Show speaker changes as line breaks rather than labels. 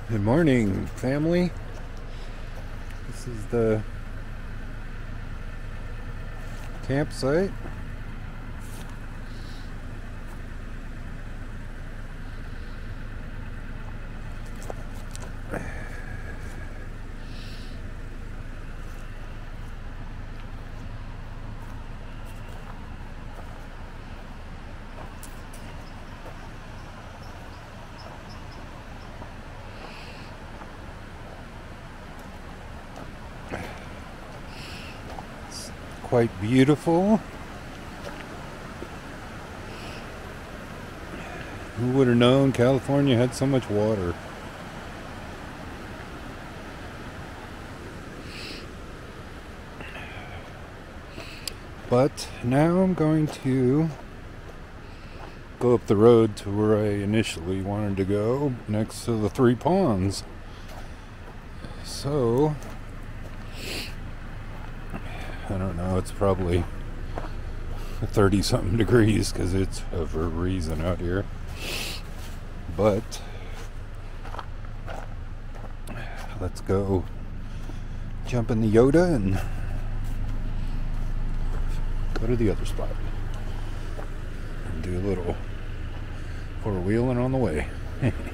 Good morning, family. This is the campsite. It's quite beautiful. Who would have known California had so much water? But now I'm going to go up the road to where I initially wanted to go, next to the three ponds. So, I don't know, it's probably 30 something degrees because it's for a reason out here. But let's go jump in the Yoda and go to the other spot and do a little four-wheeling on the way.